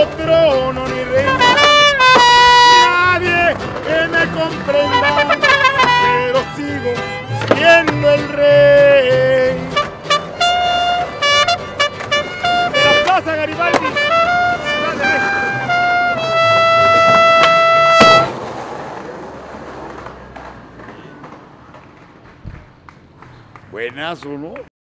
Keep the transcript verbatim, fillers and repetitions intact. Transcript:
tengo trono ni reina, nadie que me comprenda, pero sigo siendo el rey de la Plaza Garibaldi, Ciudad de México. Buenazo, ¿no?